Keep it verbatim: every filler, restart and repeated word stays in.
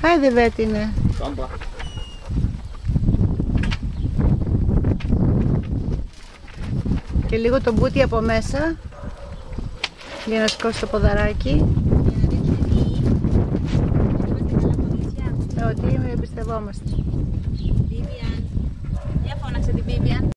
Χάιδε βέτινε. Κάμπα. Και λίγο το μπούτι από μέσα για να σηκώσει το ποδαράκι. Ότι εμπιστευόμαστε. Vivian. Για φώναξε την Vivian.